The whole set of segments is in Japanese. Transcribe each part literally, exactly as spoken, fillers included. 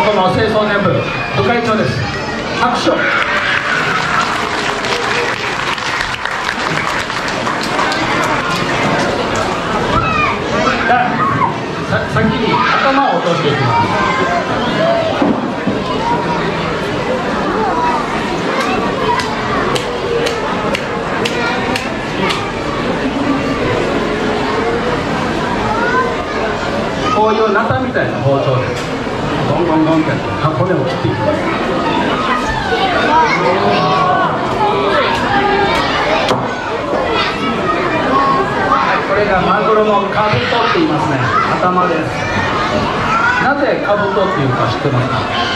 この清掃年部部会長です。拍手を。さ先に頭を落としていきます。こういうナタみたいな包丁です。ゴンゴンゴンって骨を切っていきます。これがマグロのカブトって言いますね。頭です。なぜカブトっていうか知ってますか？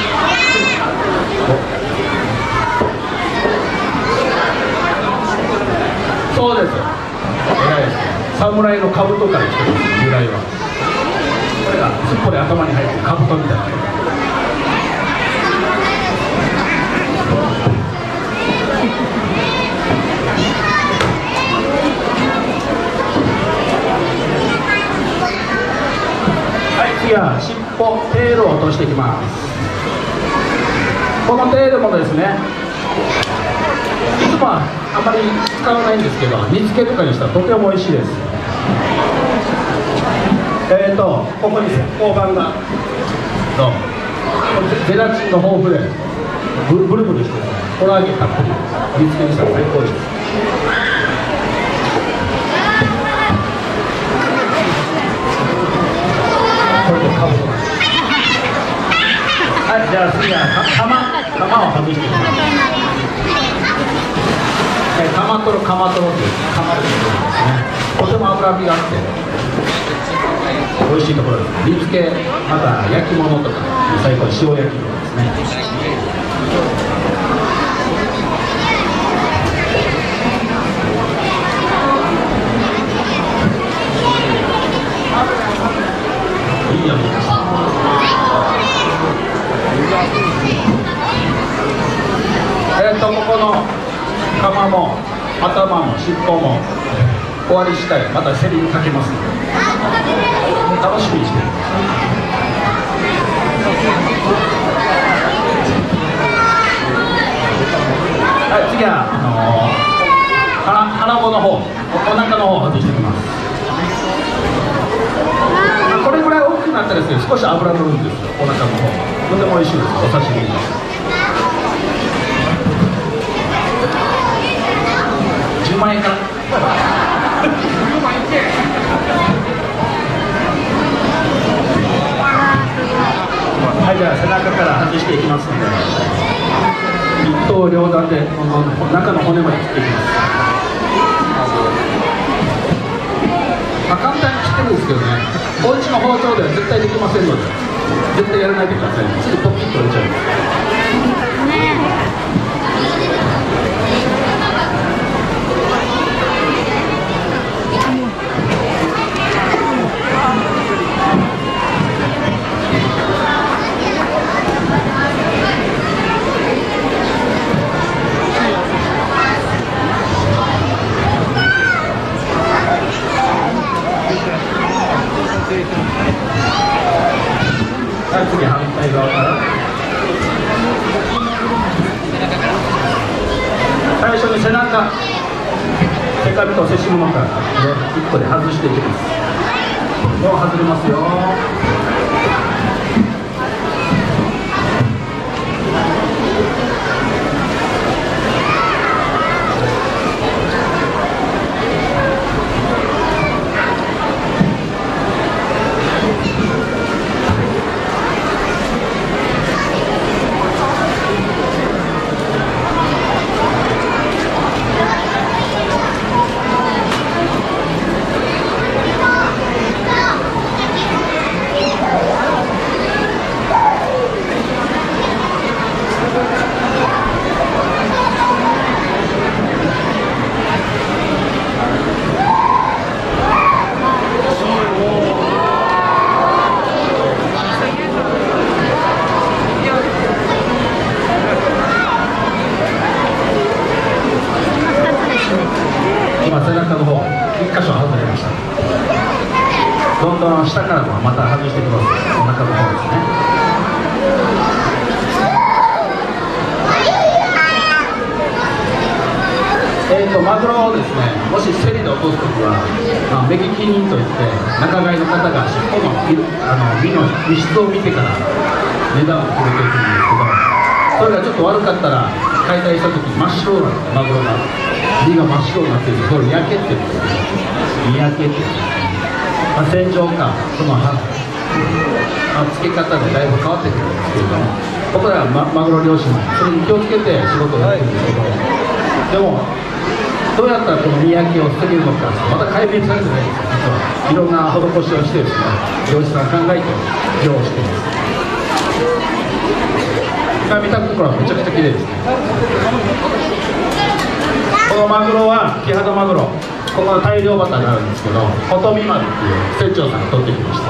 そうです。偉いです。侍のカブトから来てます。由来は。これがすっぽり頭に入ってるカブトみたいな。次は尻尾、テールを落としていきます。このテールもですね、いつもはあまり使わないんですけど、煮付けとかにしたらとても美味しいです。えーと、ここに大判がどうもゼラチンの豊富でブルブルブルしてコラーゲンたっぷり煮付けにしたら最高です。はい、じゃあ次は釜、釜を外していきます。はい、釜とろ釜とろという釜ですね。とても脂身があって美味しいところです。煮付け、また焼き物とか最高に塩焼きとかですね。いいよね。えっとここの釜も頭も尻尾も終わり次第またセリにかけますので楽しみにしてる。はい、次はあのー、腹腹子の方、お腹の方を外していきます。これぐらい大きくなったらですね、少し脂乗るんですよ、お腹の方。とても美味しいです、お刺身に。じゅうまんえんから。はい、じゃあ背中から外していきますので、一刀両断でこの中の骨まで切っていきます。まあ、簡単に切ってるんですけどね、お家の包丁では絶対できませんので、絶対やらないでください。すぐポキッと折れちゃいます。はい、次反対側から最初に背中、手紙と背し物からいっこで外していきます。もう外れますよ。どんどん下からもまた外していきます。お腹の方ですね。 えーとマグロをですね、もし競りで落とすときは、まあ、目利き人といって仲買の方が尻尾のあの身の身質を見てから値段を決めていくんですけど、それがちょっと悪かったら解体したとき真っ白なんです、マグロが身が真っ白になっている、それ焼けって言うんですね。見焼けって言うんですね。まあ、洗浄かそのは、まあ、付け方でだいぶ変わってくるんですけれども、僕らは マ, マグロ漁師もそれに気をつけて仕事をやってるんですけど、でもどうやったらこの見焼きを防げるのか、また解明されてないんですよ。実はいろんな施しをしてですね、漁師さん考えて漁をしています。今見たところはめちゃくちゃ綺麗ですね。このマグロはキハダマグロ、ここの大漁旗があるんですけど、ほとみ丸っていう船長さんが取ってきました。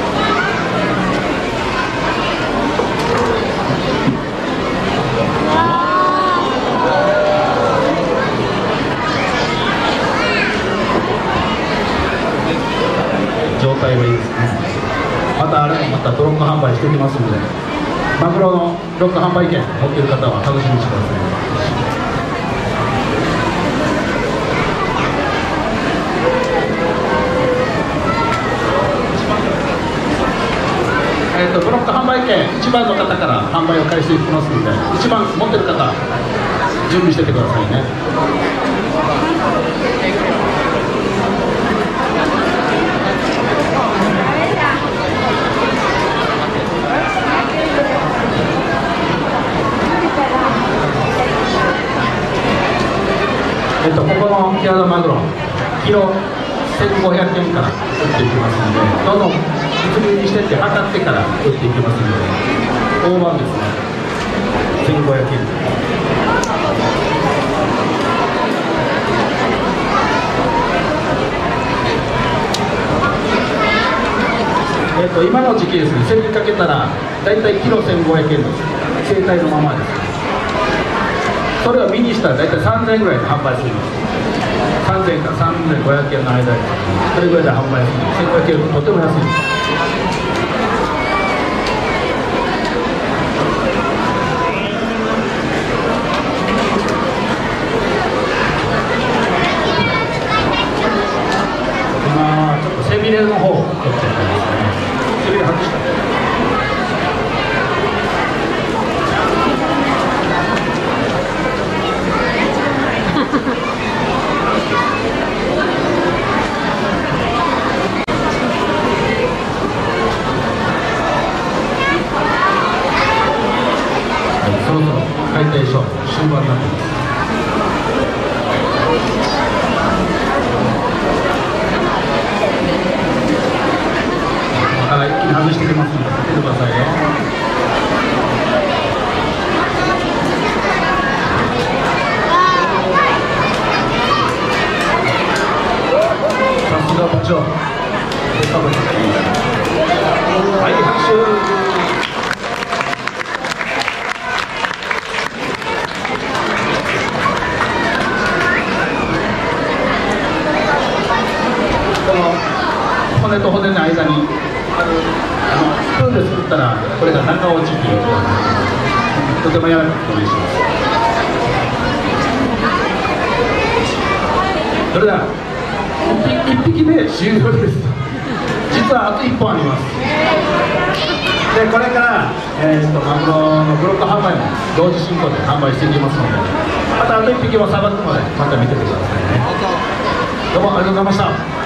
状態がいいですね。またあれもまたブロック販売してきますので、マグロのブロック販売券持っている方は楽しみにしてください。えー、とブロック販売券いちばんの方から販売を開始していきますので、いちばん持ってる方準備しててくださいね。えっと、ここのキハダマグロキロせんごひゃくえんから売っていきますので、どんどん密入にしてって測ってから売っていきますので、大判ですね、せんごひゃくえん。えっと、今の時期ですね、競りかけたらだいたいキロせんごひゃくえんです。生態のままです。それを見にしたらだいたいさんぜんえんぐらいで販売するんです。さんぜんえんからさんぜんごひゃくえんの間でそれぐらいで販売するんです。せんごひゃくえんとても安いです。今ちょっと背びれの方を取っていきますね。背びれ外した。そろそろ解体ショー終盤になっています。だから一気に外してきますので見てくださいよ。さすが部長、はい、拍手。骨と骨の間にあるあのスプーンで作ったらこれが中落ちっていうとても柔らかく取りします。それではいっぴきで終了です。実はあといっぽんあります。でこれから、えー、とマグロのブロック販売も同時進行で販売していきますので、またあといっぴきもさばくのでまた見ててくださいね。どうもありがとうございました。